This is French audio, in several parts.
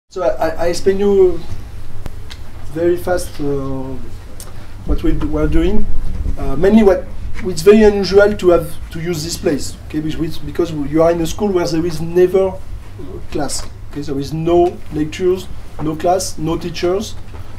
So I explain you very fast what we are doing. Mainly, it's very unusual to use this place, okay? Because you are in a school where there is never class. Okay, there is no lectures, no class, no teachers.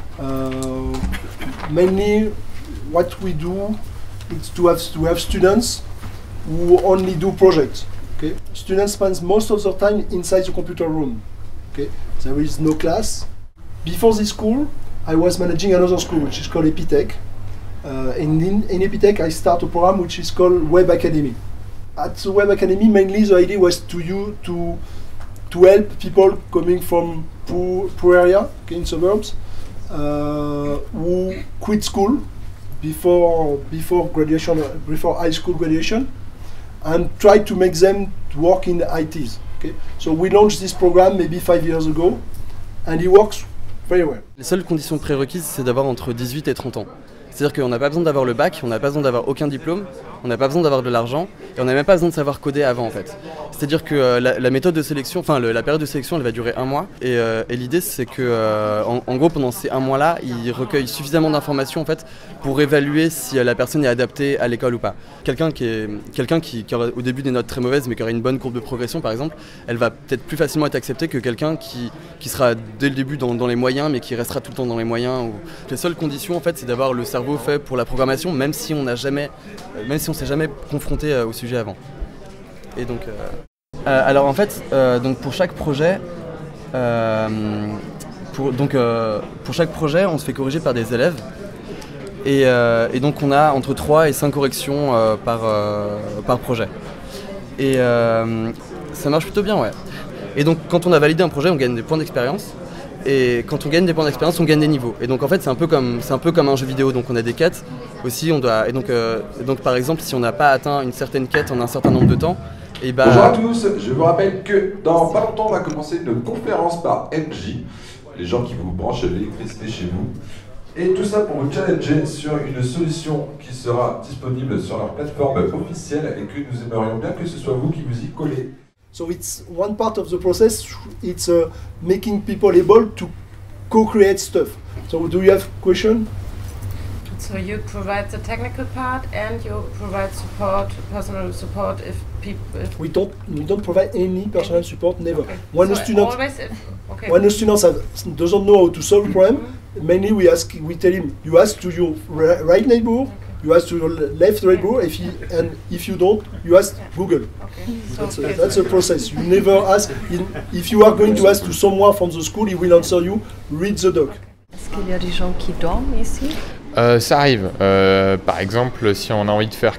Mainly, what we do is to have students who only do projects. Okay, students spend most of their time inside the computer room. Okay, there is no class. Before this school, I was managing another school which is called Epitech. In Epitech, I start a program which is called Web Academy. At the Web Academy, mainly the idea was to help people coming from poor area, okay, in suburbs, who quit school before graduation, before high school graduation, and try to make them work in the ITs. Okay? So we launched this program maybe 5 years ago, and it works very well. Les seules conditions prérequises, c'est d'avoir entre 18 et 30 ans. C'est-à-dire qu'on n'a pas besoin d'avoir le bac, on n'a pas besoin d'avoir aucun diplôme, on n'a pas besoin d'avoir de l'argent, et on n'a même pas besoin de savoir coder avant en fait. C'est-à-dire que la méthode de sélection, enfin la période de sélection, elle va durer 1 mois, et l'idée c'est que, en gros, pendant ces 1 mois-là, ils recueillent suffisamment d'informations en fait pour évaluer si la personne est adaptée à l'école ou pas. Quelqu'un qui aura au début des notes très mauvaises, mais qui aura une bonne courbe de progression par exemple, elle va peut-être plus facilement être acceptée que quelqu'un qui sera dès le début dans les moyens, mais qui restera tout le temps dans les moyens. Les seules conditions en fait, c'est d'avoir le cerveau fait pour la programmation, même si on s'est jamais confronté au sujet avant. Et donc, alors en fait, donc pour chaque projet, pour chaque projet, on se fait corriger par des élèves, et donc on a entre 3 et 5 corrections par projet. Et ça marche plutôt bien, ouais. Et donc quand on a validé un projet, on gagne des points d'expérience. Et quand on gagne des points d'expérience, on gagne des niveaux. Et donc en fait, c'est un peu comme un jeu vidéo. Donc on a des quêtes aussi. Et donc par exemple, si on n'a pas atteint une certaine quête en un certain nombre de temps, et bah... Bonjour à tous. Je vous rappelle que dans pas longtemps, on va commencer une conférence par Engie, les gens qui vous branchent l'électricité chez vous. Et tout ça pour vous challenger sur une solution qui sera disponible sur leur plateforme officielle et que nous aimerions bien que ce soit vous qui vous y collez. So it's one part of the process, it's making people able to co-create stuff. So do you have a question? So you provide the technical part and you provide support, personal support if people... We don't provide any personal support, never. Okay. When a student doesn't know how to solve a problem, mainly we tell him, you ask to your right neighbor, you ask to your left neighbor, and if you don't, you ask Google. Okay. That's a process. You never ask. If you are going to ask to someone from the school, he will answer you, read the doc. Est-ce qu'il y a des gens qui dorment ici? Ça arrive. Par exemple, si on a envie de faire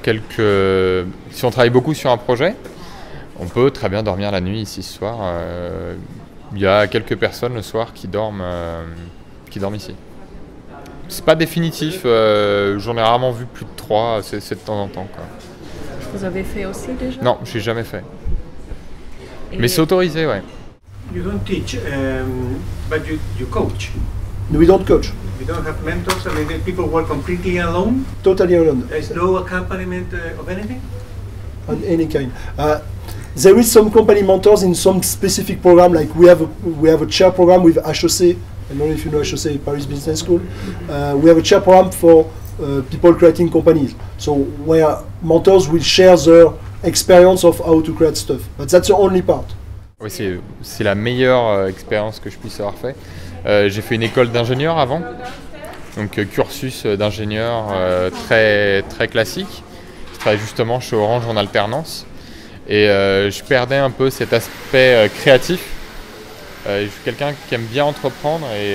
si on travaille beaucoup sur un projet, on peut très bien dormir la nuit ici ce soir. Il y a quelques personnes le soir qui dorment ici. C'est pas définitif, j'en ai rarement vu plus de 3, c'est de temps en temps, quoi. Vous avez fait aussi déjà? Non, j'ai jamais fait. Mais c'est autorisé, ouais. You don't teach, but you coach. No, we don't coach. You don't have mentors, I mean, people work completely alone? Totally alone. There's no accompaniment of anything? On any kind. There is some company mentors in some specific program, like we have a chair program with HEC. I don't know if you know HEC, Paris Business School. We have a chair program for people creating companies. So where mentors will share their experience of how to create stuff. But that's the only part. Oui, c'est la meilleure expérience que je puisse avoir fait. J'ai fait une école d'ingénieur avant, donc cursus d'ingénieur très, très classique. Je travaillais justement chez Orange en alternance et je perdais un peu cet aspect créatif. Je suis quelqu'un qui aime bien entreprendre et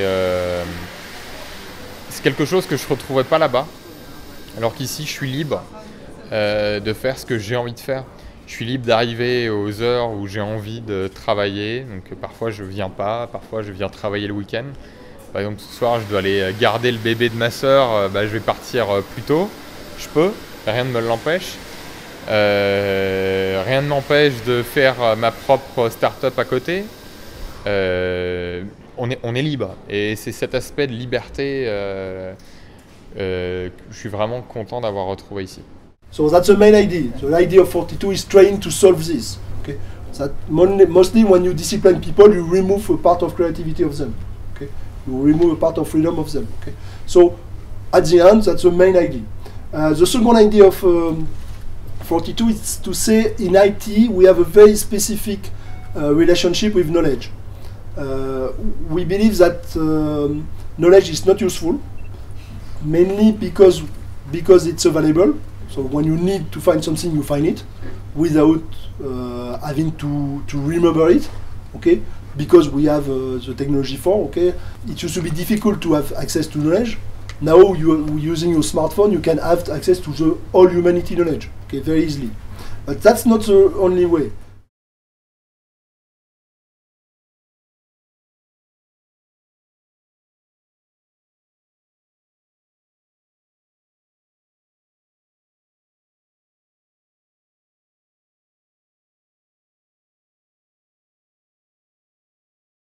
c'est quelque chose que je ne retrouvais pas là-bas. Alors qu'ici, je suis libre de faire ce que j'ai envie de faire. Je suis libre d'arriver aux heures où j'ai envie de travailler. Donc parfois, je ne viens pas, parfois, je viens travailler le week-end. Par exemple, ce soir, je dois aller garder le bébé de ma sœur. Je vais partir plus tôt. Je peux, rien ne me l'empêche. Rien ne m'empêche de faire ma propre start-up à côté. On est libre et c'est cet aspect de liberté que je suis vraiment content d'avoir retrouvé ici. So that's the main idea. So the idea of 42 is trying to solve this. Okay? That mostly when you discipline people, you remove a part of creativity of them. Okay, you remove a part of freedom of them. Okay, so at the end, that's the main idea. The second idea of 42 is to say in IT we have a very specific relationship with knowledge. We believe that knowledge is not useful, mainly because it's available. So when you need to find something, you find it without having to remember it. Okay, because we have the technology for. Okay, it used to be difficult to have access to knowledge. Now using your smartphone, you can have access to the all humanity knowledge. Okay, very easily. But that's not the only way.